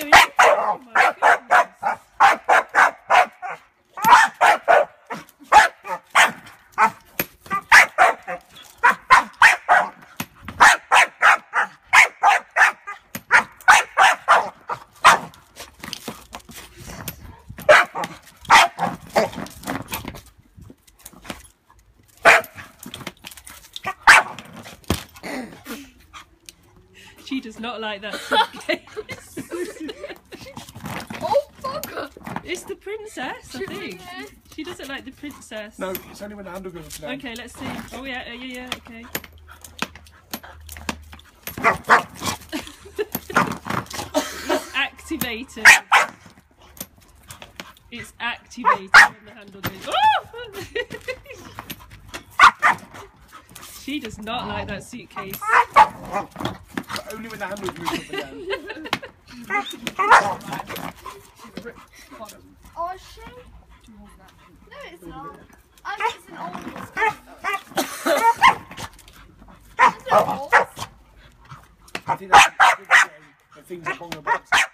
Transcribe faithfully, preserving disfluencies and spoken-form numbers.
going on? Oh my goodness. She does not like that suitcase. Oh, bugger! It's the princess, I think. She doesn't like the princess. No, it's only when the handle goes down. Okay, let's see. Oh yeah, yeah, yeah, okay. It's activated. It's activated when the handle goes. Oh! She does not like that suitcase. But only when the handle moves up and down. Oh, she? No, it's not. I think it's an old one. I think that's the things that Bongo Bark.